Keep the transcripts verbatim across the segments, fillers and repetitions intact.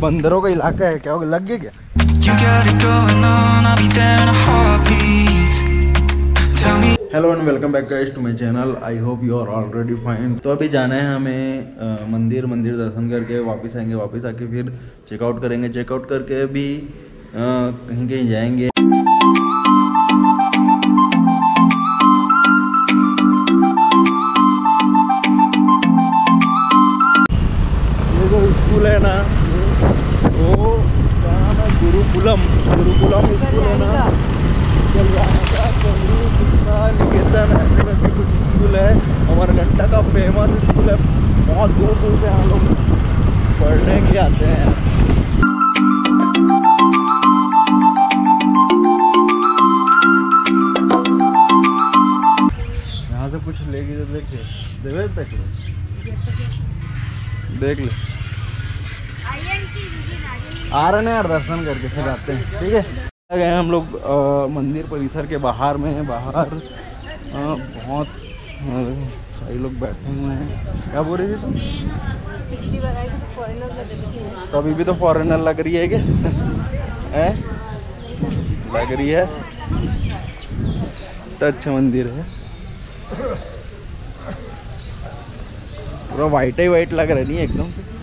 बंदरों का इलाका है क्या? लग गया क्या? Hello and welcome back guys to my channel. I hope you are already fine. तो अभी जाना है हमें आ, मंदिर मंदिर दर्शन करके वापस आएंगे। वापस आके फिर चेकआउट करेंगे। चेकआउट करके भी कहीं कहीं जाएंगे। ये जो स्कूल है ना, वो क्या नाम है? गुरुकुलम। गुरुकुलम स्कूल है ना, निकेतन ऐसे करके कुछ स्कूल है। अमरकंटक का फेमस स्कूल है। बहुत दूर दूर से यहाँ लोग पढ़ने के लिए आते हैं। यहाँ से कुछ लेगी तो देखिए, देवे तक देख ले। आ रहे हैं यार, दर्शन करके फिर आते हैं, ठीक है। गए हम लोग मंदिर परिसर के बाहर में। बाहर आ, बहुत सारे लोग बैठे हुए हैं। क्या बोल रही थी तुम? पिछली बार आई तो फॉरेनर लग रही है। तो अभी भी तो फॉरेनर लग रही है क्या? है लग रही है तो अच्छा मंदिर है। पूरा वाइट ही वाइट लग रहा नहीं एकदम से।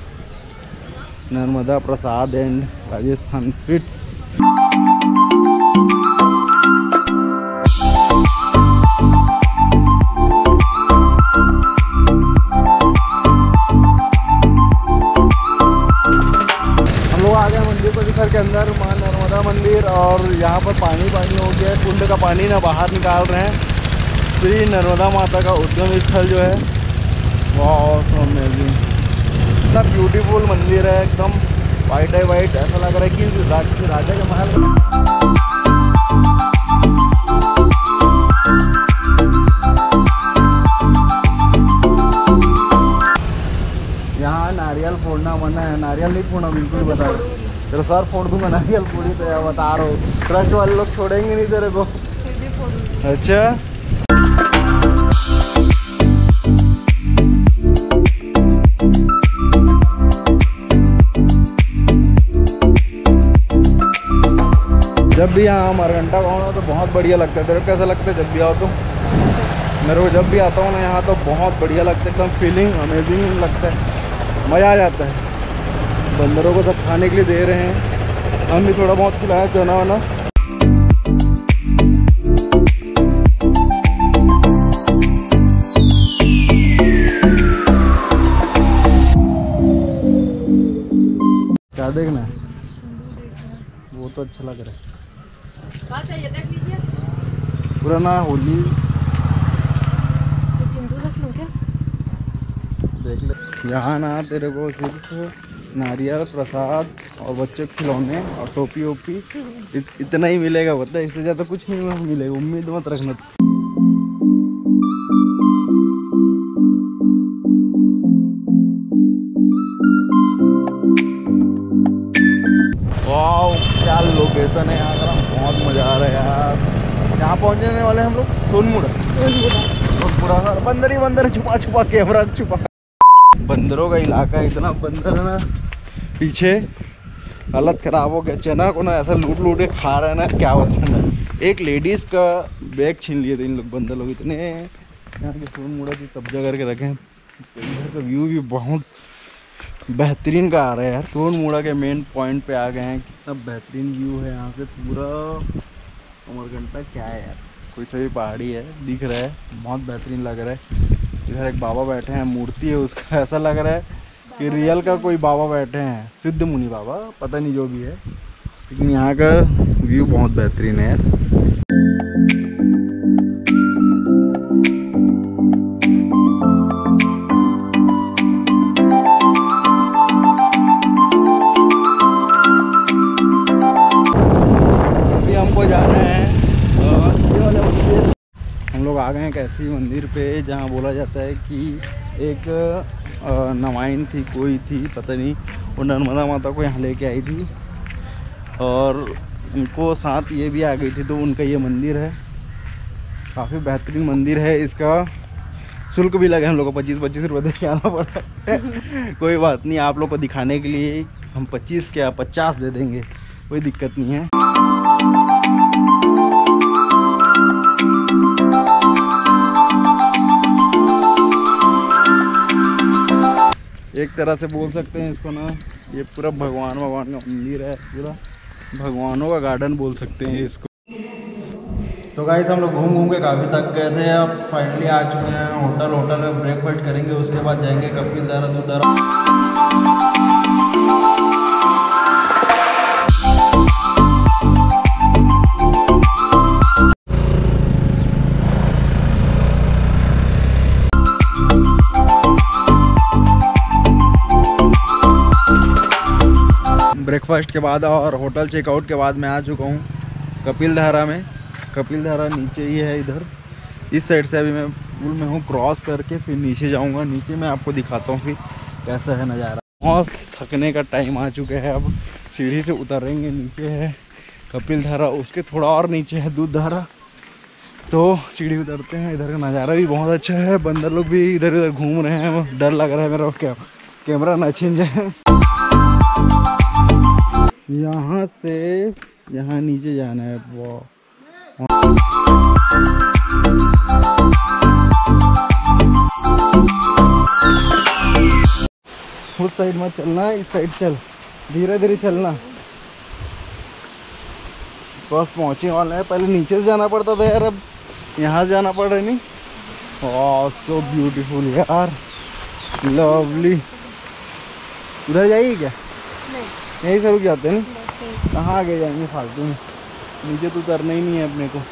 Narmada Prasad and Rajasthan sweets. परिसर के अंदर मां नर्मदा मंदिर, और यहाँ पर पानी पानी हो गया है। कुंड का पानी ना बाहर निकाल रहे हैं। श्री नर्मदा माता का उद्गम स्थल जो है, बहुत अमेजिंग, इतना ब्यूटीफुल मंदिर है। एकदम वाइट है वाइट, ऐसा लग रहा है कि राज, राजा के महल। यहाँ नारियल फोड़ना मना है। नारियल नहीं फोड़ना, बिल्कुल बता रहे। तेरे सर फोड़ दूंगा नारियल पूरी। तो यार बता रहा हूँ, ट्रस्ट वाले लोग छोड़ेंगे नहीं तेरे को। अच्छा, जब भी यहाँ अमरकंटक आओ ना तो बहुत बढ़िया लगता है। तेरे को कैसा लगता है जब भी आओ तो? मेरे को जब भी आता हूँ ना यहाँ तो बहुत बढ़िया लगता है। एकदम फीलिंग अमेजिंग लगता है, मज़ा आ जाता है। बंदरों को सब खाने के लिए दे रहे हैं, हम भी थोड़ा बहुत खिलाया चना वना। क्या देखना है? वो तो अच्छा लग रहा है। देख लीजिए। पुराना होली सिंदूर रख लो क्या? देख ले। यहाँ ना तेरे को सिर्फ नारियल प्रसाद और बच्चों के खिलौने और टोपी ओपी इत, इतना ही मिलेगा। पता है, इससे ज़्यादा कुछ नहीं मिलेगा। उम्मीद मत रखना। वाह, क्या लोकेशन है यहाँ का, बहुत मज़ा आ रहा है यार। यहाँ पहुँचने वाले हम लोग सोनमुड़ा। सोनमुड़ा और पूरा सारा बंदर ही बंदर, छुपा छुपा कैमरा छुपा। बंदरों का इलाका है, इतना बंदर है ना। पीछे हालत ख़राब हो गया। चना को ना ऐसा लूट लूट के खा रहा है ना, क्या बताऊँ। एक लेडीज़ का बैग छीन लिए थे इन लोग, बंदर लोग। इतने यहाँ के सोनमुड़ा की कब्जा करके रखे हैं। इधर का व्यू भी बहुत बेहतरीन का आ रहा है यार। सोनमुड़ा के मेन पॉइंट पे आ गए हैं। कितना बेहतरीन व्यू है यहाँ से। पूरा अमरकंटक क्या है यार, कोई सा भी पहाड़ी है, दिख रहा है। बहुत बेहतरीन लग रहा है। इधर एक बाबा बैठे हैं, मूर्ति है उसका। ऐसा लग रहा है कि रियल का कोई बाबा बैठे हैं, सिद्ध मुनि बाबा, पता नहीं जो भी है। लेकिन यहाँ का व्यू बहुत बेहतरीन है यार। अभी हमको जाना है ये वाले मंदिर। हम लोग आ गए हैं एक ऐसी मंदिर पे जहाँ बोला जाता है कि एक नवाइन थी, कोई थी पता नहीं, वो नर्मदा माता को यहाँ लेके आई थी और उनको साथ ये भी आ गई थी। तो उनका ये मंदिर है, काफ़ी बेहतरीन मंदिर है। इसका शुल्क भी लगे हम लोग को पच्चीस पच्चीस रुपये दे के आना पड़ा है। कोई बात नहीं, आप लोग को दिखाने के लिए हम पच्चीस क्या पचास दे देंगे, कोई दिक्कत नहीं है। एक तरह से बोल सकते हैं इसको ना, ये पूरा भगवान भगवान का मंदिर है, पूरा भगवानों का गार्डन बोल सकते हैं इसको। तो गाइस हम लोग घूम घूम के काफ़ी थक गए थे, अब फाइनली आ चुके हैं होटल। होटल में ब्रेकफास्ट करेंगे, उसके बाद जाएंगे कपिल धारा दूध धारा। ब्रेकफास्ट के बाद और होटल चेकआउट के बाद मैं आ चुका हूँ कपिल धारा में। कपिल धारा नीचे ही है, इधर इस साइड से अभी मैं पुल में हूँ, क्रॉस करके फिर नीचे जाऊँगा। नीचे मैं आपको दिखाता हूँ फिर कैसा है नज़ारा। बहुत थकने का टाइम आ चुका है, अब सीढ़ी से उतरेंगे। नीचे है कपिल धारा, उसके थोड़ा और नीचे है दूध धारा। तो सीढ़ी उतरते हैं। इधर का नज़ारा भी बहुत अच्छा है, बंदर लोग भी इधर उधर घूम रहे हैं। डर लग रहा है मेरा क्या कैमरा ना छिन जाए। यहाँ से यहाँ नीचे जाना है। वो उस साइड में चलना है, इस साइड चल, धीरे धीरे चलना। बस पहुंचने वाला है। पहले नीचे से जाना पड़ता था यार, अब यहाँ से जाना पड़ रहा है। नहीं ओह सो ब्यूटीफुल यार, लवली। उधर जाएगी क्या? नहीं, यहीं से रुक जाते हैं। कहाँ आगे जाएंगे फालतू में, नीचे तो उतरना ही नहीं है अपने को।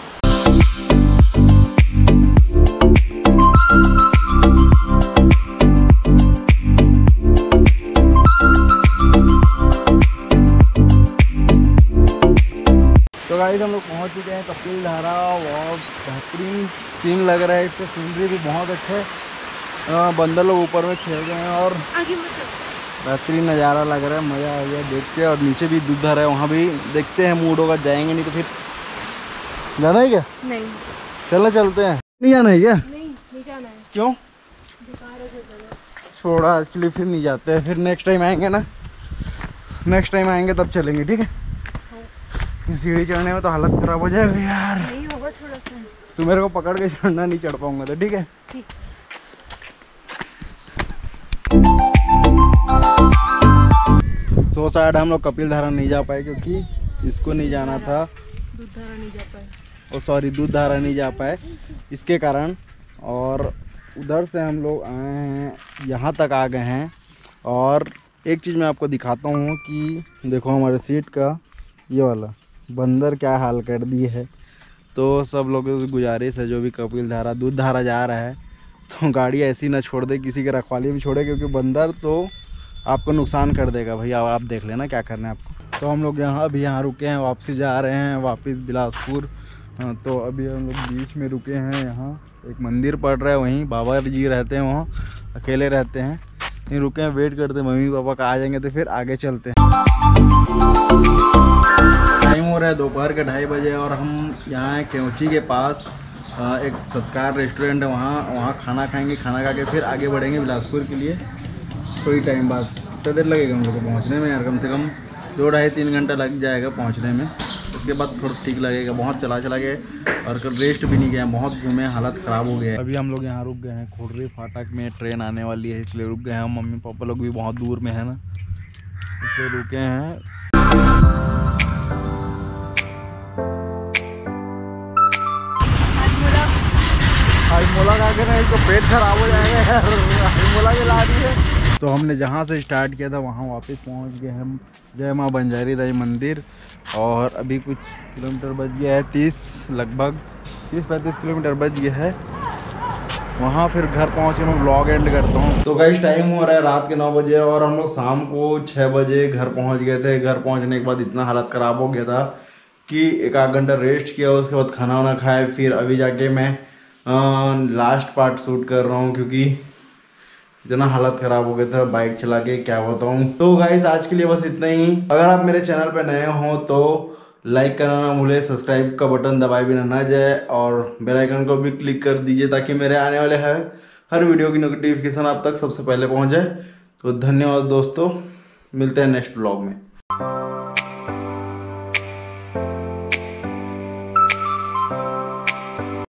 तो गाइस हम लोग पहुंच चुके हैं कपिल धारा। बहुत बेहतरीन सीन लग रहा है, इसका सीनरी भी बहुत अच्छा है। बंदर लोग ऊपर में खेल रहे हैं और बेहतरीन नज़ारा लग रहा है, मज़ा आ गया देख के। और नीचे भी दूध धारा है, वहाँ भी देखते हैं मूड होगा जाएंगे, नहीं तो फिर जाना है क्या? नहीं चलना चलते हैं। नहीं जाना है क्या? नहीं नहीं जाना है। क्यों? छोड़ा आज के लिए, फिर नहीं जाते हैं। फिर नेक्स्ट टाइम आएंगे ना, नेक्स्ट टाइम आएंगे तब चलेंगे, ठीक है? सीढ़ी चढ़ने में तो हालत खराब हो जाएगा यार। नहीं होगा थोड़ा सा, तू मेरे को पकड़ के चढ़ना, नहीं चढ़ पाऊंगा तो ठीक है। ठीक। सो साइड हम लोग कपिल धारा नहीं जा पाए क्योंकि इसको नहीं जाना था, दूध धारा नहीं जा पाए। ओ सॉरी दूध धारा नहीं जा पाए इसके कारण। और उधर से हम लोग आए हैं, यहाँ तक आ गए हैं। और एक चीज़ मैं आपको दिखाता हूँ कि देखो हमारे सीट का ये वाला बंदर क्या हाल कर दिए है। तो सब लोगों से गुजारिश है, जो भी कपिल धारा दूध धारा जा रहा है तो गाड़ी ऐसी ना छोड़ दे, किसी के रखवाली में छोड़े, क्योंकि बंदर तो आपको नुकसान कर देगा। भैया आप देख लेना क्या करना है आपको। तो हम लोग यहाँ अभी यहाँ रुके हैं, वापसी जा रहे हैं वापस बिलासपुर। तो अभी हम लोग बीच में रुके हैं, यहाँ एक मंदिर पड़ रहा है, वहीं बाबा जी रहते हैं, वहाँ अकेले रहते हैं। नहीं रुके हैं, वेट करते हैं मम्मी पापा का आ जाएंगे तो फिर आगे चलते हैं। टाइम हो रहा है दोपहर के ढाई बजे और हम यहाँ हैं केवची के पास। एक सत्कार रेस्टोरेंट है, वहाँ वहाँ खाना खाएंगे। खाना खा के फिर आगे बढ़ेंगे बिलासपुर के लिए। थोड़ी टाइम बाद कितना देर लगेगा हम लोग को पहुँचने में यार? कम से कम दो ढाई तीन घंटा लग जाएगा पहुँचने में। उसके बाद थोड़ा ठीक लगेगा। बहुत चला चला गए और कल रेस्ट भी नहीं गया, बहुत घूमे, हालत ख़राब हो गया। अभी हम लोग यहाँ रुक गए हैं खोडरी फाटक में, ट्रेन आने वाली है इसलिए रुक गए हैं। मम्मी पापा लोग भी बहुत दूर में है ना, इसलिए रुके हैं। हाईमोला खा के ना इसको पेट खराब हो जाएगा यार, हाईमोला के ला दिए। तो हमने जहाँ से स्टार्ट किया था वहाँ वापस पहुँच गए हम जय माँ बंजारी दाई मंदिर। और अभी कुछ किलोमीटर बच गया है, तीस लगभग तीस पैंतीस किलोमीटर बच गया है। वहाँ फिर घर पहुँच के मैं ब्लॉग एंड करता हूँ। तो गाइस टाइम हो रहा है रात के नौ बजे और हम लोग शाम को छः बजे घर पहुँच गए थे। घर पहुँचने के बाद इतना हालत ख़राब हो गया था कि एक आध घंटा रेस्ट किया, उसके बाद खाना वाना खाए। फिर अभी जाके मैं लास्ट पार्ट शूट कर रहा हूँ क्योंकि इतना हालत ख़राब हो गया था बाइक चला के, क्या बताऊँ। तो गाइस आज के लिए बस इतना ही। अगर आप मेरे चैनल पे नए हो तो लाइक करना ना भूले, सब्सक्राइब का बटन दबाए बिना ना जाए और बेल आइकन को भी क्लिक कर दीजिए ताकि मेरे आने वाले हर हर वीडियो की नोटिफिकेशन आप तक सबसे पहले पहुंच जाए। तो धन्यवाद दोस्तों। मिलते हैं नेक्स्ट ब्लॉग में।